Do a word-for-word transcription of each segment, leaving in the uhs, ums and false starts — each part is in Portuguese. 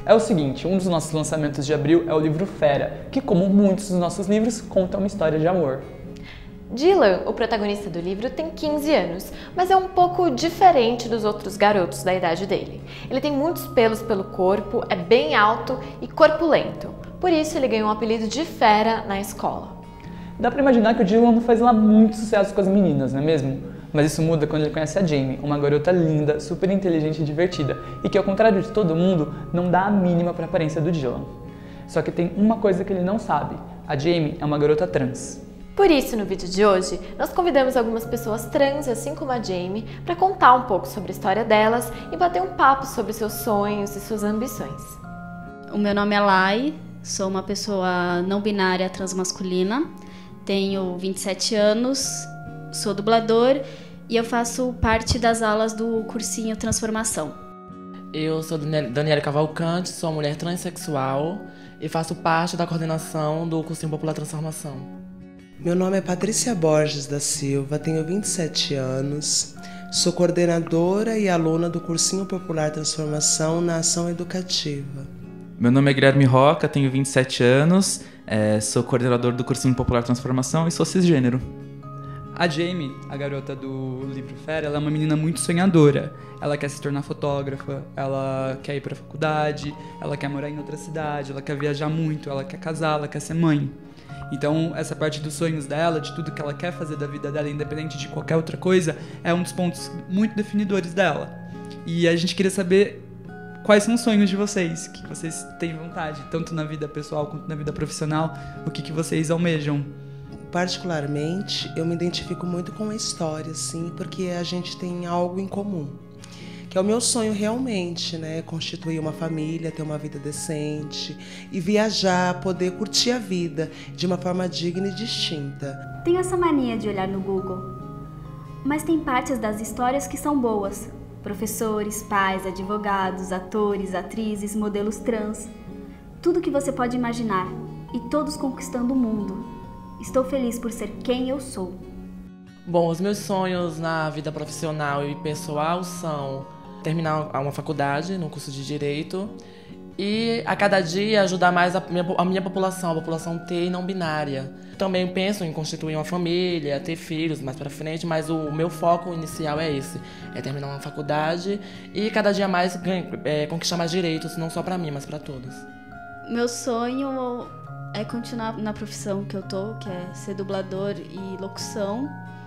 É o seguinte, um dos nossos lançamentos de abril é o livro Fera, que, como muitos dos nossos livros, conta uma história de amor. Dylan, o protagonista do livro, tem quinze anos, mas é um pouco diferente dos outros garotos da idade dele. Ele tem muitos pelos pelo corpo, é bem alto e corpulento. Por isso ele ganhou o apelido de Fera na escola. Dá pra imaginar que o Dylan não faz lá muito sucesso com as meninas, não é mesmo? Mas isso muda quando ele conhece a Jamie, uma garota linda, super inteligente e divertida, e que, ao contrário de todo mundo, não dá a mínima pra aparência do Dylan. Só que tem uma coisa que ele não sabe: a Jamie é uma garota trans. Por isso, no vídeo de hoje, nós convidamos algumas pessoas trans, assim como a Jamie, para contar um pouco sobre a história delas e bater um papo sobre seus sonhos e suas ambições. O meu nome é Lai, sou uma pessoa não binária transmasculina, tenho vinte e sete anos, sou dublador e eu faço parte das aulas do cursinho Transformação. Eu sou Daniela Cavalcante, sou mulher transexual e faço parte da coordenação do cursinho Popular Transformação. Meu nome é Patrícia Borges da Silva, tenho vinte e sete anos, sou coordenadora e aluna do Cursinho Popular Transformação na Ação Educativa. Meu nome é Guilherme Roca, tenho vinte e sete anos, é, sou coordenador do Cursinho Popular Transformação e sou cisgênero. A Jamie, a garota do livro Fera, ela é uma menina muito sonhadora. Ela quer se tornar fotógrafa, ela quer ir pra faculdade, ela quer morar em outra cidade, ela quer viajar muito, ela quer casar, ela quer ser mãe. Então, essa parte dos sonhos dela, de tudo que ela quer fazer da vida dela, independente de qualquer outra coisa, é um dos pontos muito definidores dela. E a gente queria saber quais são os sonhos de vocês, o que vocês têm vontade, tanto na vida pessoal quanto na vida profissional, o que, que vocês almejam. Particularmente, eu me identifico muito com a história, sim, porque a gente tem algo em comum. Que é o meu sonho realmente, né? Constituir uma família, ter uma vida decente e viajar, poder curtir a vida de uma forma digna e distinta. Tenho essa mania de olhar no Google, mas tem partes das histórias que são boas. Professores, pais, advogados, atores, atrizes, modelos trans. Tudo que você pode imaginar e todos conquistando o mundo. Estou feliz por ser quem eu sou. Bom, os meus sonhos na vida profissional e pessoal são terminar uma faculdade no curso de Direito e a cada dia ajudar mais a minha, a minha população, a população T e não binária. Também penso em constituir uma família, ter filhos mais pra frente, mas o meu foco inicial é esse, é terminar uma faculdade e cada dia mais é, conquistar mais direitos, não só pra mim, mas pra todos. Meu sonho é continuar na profissão que eu tô, que é ser dublador e locução,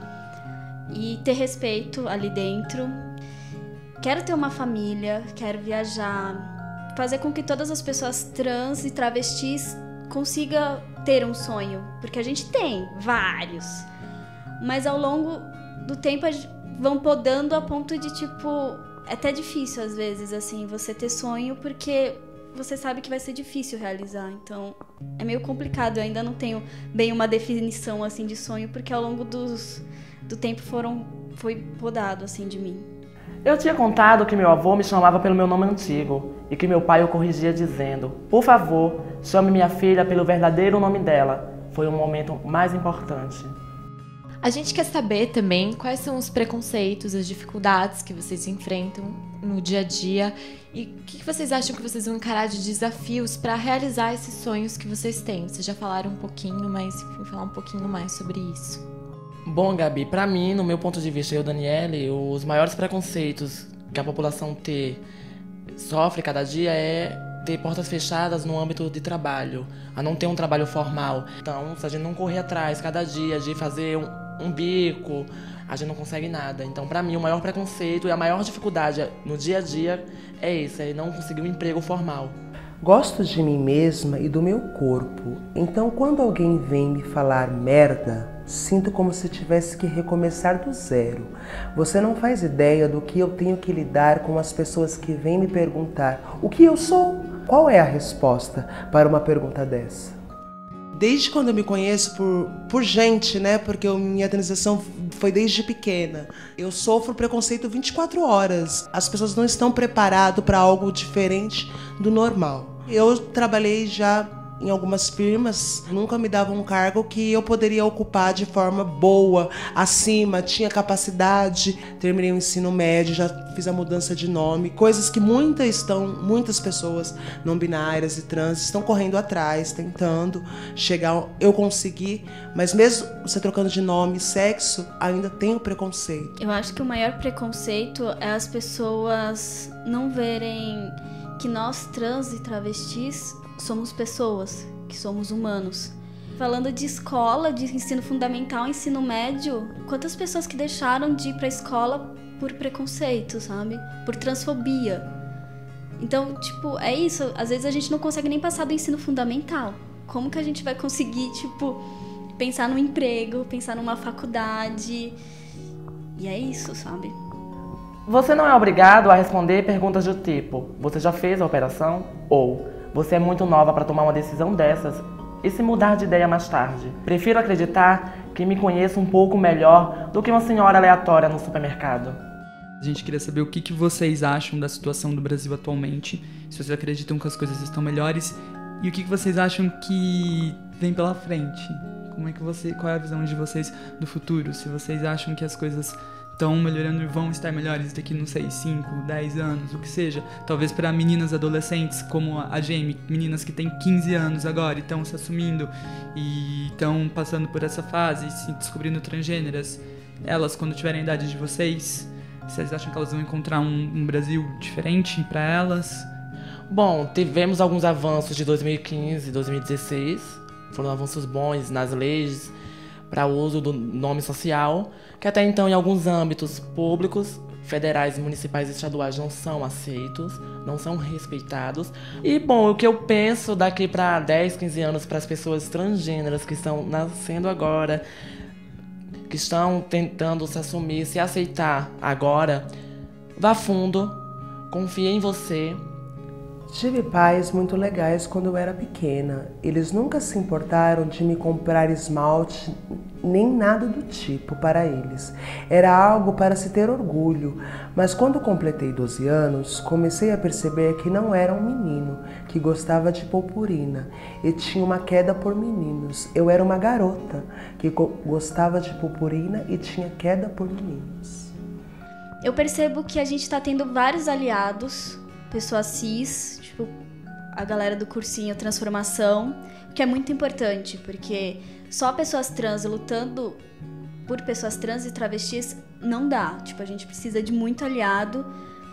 e ter respeito ali dentro. Quero ter uma família, quero viajar, fazer com que todas as pessoas trans e travestis consigam ter um sonho, porque a gente tem vários, mas ao longo do tempo vão podando a ponto de, tipo, é até difícil às vezes, assim, você ter sonho, porque você sabe que vai ser difícil realizar, então é meio complicado. Eu ainda não tenho bem uma definição, assim, de sonho, porque ao longo dos, do tempo foram, foi podado, assim, de mim. Eu tinha contado que meu avô me chamava pelo meu nome antigo e que meu pai o corrigia dizendo: por favor, chame minha filha pelo verdadeiro nome dela. Foi o momento mais importante. A gente quer saber também quais são os preconceitos, as dificuldades que vocês enfrentam no dia a dia e o que vocês acham que vocês vão encarar de desafios para realizar esses sonhos que vocês têm. Vocês já falaram um pouquinho, mas enfim, falar um pouquinho mais sobre isso. Bom, Gabi, pra mim, no meu ponto de vista, eu, Daniele, os maiores preconceitos que a população T sofre cada dia é ter portas fechadas no âmbito de trabalho, a não ter um trabalho formal. Então, se a gente não correr atrás cada dia de fazer um, um bico, a gente não consegue nada. Então, pra mim, o maior preconceito e a maior dificuldade no dia a dia é esse, é não conseguir um emprego formal. Gosto de mim mesma e do meu corpo, então quando alguém vem me falar merda, sinto como se tivesse que recomeçar do zero. Você não faz ideia do que eu tenho que lidar com as pessoas que vêm me perguntar o que eu sou. Qual é a resposta para uma pergunta dessa? Desde quando eu me conheço por, por gente, né? Porque eu, minha transição foi desde pequena. Eu sofro preconceito vinte e quatro horas. As pessoas não estão preparadas para algo diferente do normal. Eu trabalhei já em algumas firmas, nunca me davam um cargo que eu poderia ocupar de forma boa, acima, tinha capacidade. Terminei o ensino médio, já fiz a mudança de nome, coisas que muitas estão, muitas pessoas não binárias e trans estão correndo atrás, tentando chegar. Eu consegui, mas mesmo você trocando de nome, sexo, ainda tem o preconceito. Eu acho que o maior preconceito é as pessoas não verem que nós trans e travestis somos pessoas, que somos humanos. Falando de escola, de ensino fundamental, ensino médio, quantas pessoas que deixaram de ir pra escola por preconceito, sabe? Por transfobia. Então, tipo, é isso. Às vezes a gente não consegue nem passar do ensino fundamental. Como que a gente vai conseguir, tipo, pensar num emprego, pensar numa faculdade? E é isso, sabe? Você não é obrigado a responder perguntas do tipo: você já fez a operação? Ou você é muito nova para tomar uma decisão dessas e se mudar de ideia mais tarde. Prefiro acreditar que me conheço um pouco melhor do que uma senhora aleatória no supermercado. A gente queria saber o que, que vocês acham da situação do Brasil atualmente, se vocês acreditam que as coisas estão melhores e o que, que vocês acham que vem pela frente. Como é que você, qual é a visão de vocês do futuro? Se vocês acham que as coisas estão melhorando e vão estar melhores daqui, não sei, cinco, dez anos, o que seja. Talvez para meninas adolescentes como a Jamie, meninas que têm quinze anos agora e estão se assumindo e estão passando por essa fase, se descobrindo transgêneras. Elas, quando tiverem a idade de vocês, vocês acham que elas vão encontrar um, um Brasil diferente para elas? Bom, tivemos alguns avanços de dois mil e quinze e dois mil e dezesseis. Foram avanços bons nas leis para o uso do nome social, que até então em alguns âmbitos públicos, federais, municipais e estaduais não são aceitos, não são respeitados. E, bom, o que eu penso daqui para dez, quinze anos para as pessoas transgêneras que estão nascendo agora, que estão tentando se assumir, se aceitar agora, vá fundo, confie em você. Tive pais muito legais quando eu era pequena. Eles nunca se importaram de me comprar esmalte, nem nada do tipo para eles. Era algo para se ter orgulho. Mas quando completei doze anos, comecei a perceber que não era um menino, que gostava de purpurina e tinha uma queda por meninos. Eu era uma garota que gostava de purpurina e tinha queda por meninos. Eu percebo que a gente tá tendo vários aliados, pessoas cis, tipo a galera do cursinho Transformação, que é muito importante, porque só pessoas trans lutando por pessoas trans e travestis não dá. Tipo, a gente precisa de muito aliado.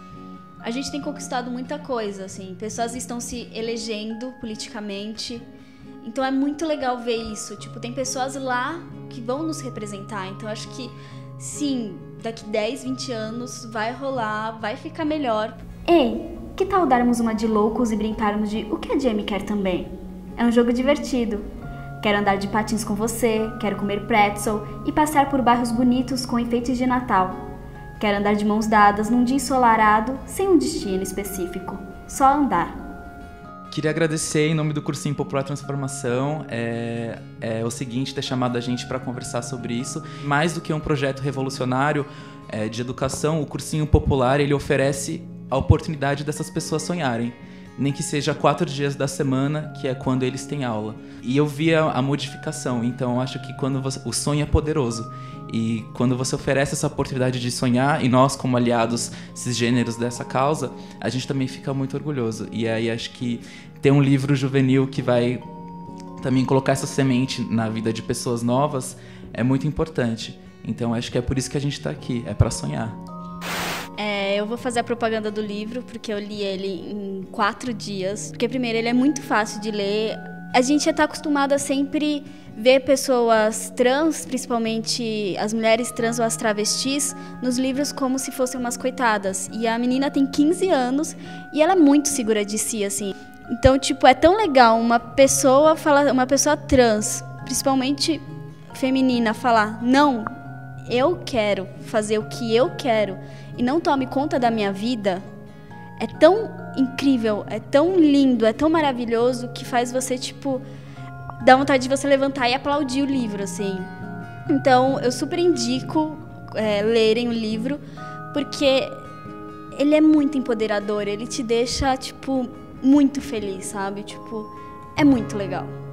A gente tem conquistado muita coisa, assim. Pessoas estão se elegendo politicamente. Então é muito legal ver isso. Tipo, tem pessoas lá que vão nos representar. Então acho que, sim, daqui dez, vinte anos vai rolar, vai ficar melhor. Ei, que tal darmos uma de loucos e brincarmos de o que a Jamie quer também? É um jogo divertido. Quero andar de patins com você, quero comer pretzel e passear por bairros bonitos com enfeites de Natal. Quero andar de mãos dadas num dia ensolarado, sem um destino específico. Só andar. Queria agradecer em nome do Cursinho Popular Transformação é, é o seguinte, ter chamado a gente para conversar sobre isso. Mais do que um projeto revolucionário é, de educação, o Cursinho Popular ele oferece a oportunidade dessas pessoas sonharem, nem que seja quatro dias da semana, que é quando eles têm aula. E eu vi a, a modificação, então eu acho que quando você, o sonho é poderoso. E quando você oferece essa oportunidade de sonhar, e nós como aliados cisgêneros dessa causa, a gente também fica muito orgulhoso. E aí acho que ter um livro juvenil que vai também colocar essa semente na vida de pessoas novas é muito importante. Então acho que é por isso que a gente está aqui, é para sonhar. É, eu vou fazer a propaganda do livro, porque eu li ele em quatro dias. Porque, primeiro, ele é muito fácil de ler. A gente já está acostumado a sempre ver pessoas trans, principalmente as mulheres trans ou as travestis, nos livros como se fossem umas coitadas. E a menina tem quinze anos e ela é muito segura de si, assim. Então, tipo, é tão legal uma pessoa falar, uma pessoa trans, principalmente feminina, falar: não, eu quero fazer o que eu quero e não tome conta da minha vida. É tão incrível, é tão lindo, é tão maravilhoso que faz você, tipo, dar vontade de você levantar e aplaudir o livro, assim. Então, eu super indico é, lerem o livro, porque ele é muito empoderador, ele te deixa, tipo, muito feliz, sabe? Tipo, é muito legal.